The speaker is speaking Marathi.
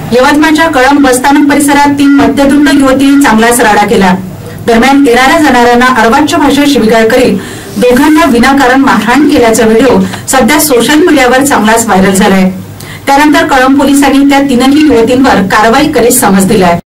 यवतमाळच्या कळंब बसस्थानक परिसरात 3 मद्यधुंद युवतींनी चांगलाच राडा केला। दरम्यान येणाऱ्या जाणाऱ्यांना अर्वाच्य भाषेत शिवीगाळ करीत दोघांना विनाकारण मारहाण केल्याचा व्हिडिओ सध्या सोशल मीडियावर चांगलाच व्हायरल झालाय। त्यानंतर कळंब पोलिसांनी त्या 3ही युवतींवर कारवाई करीत समज दिलाय।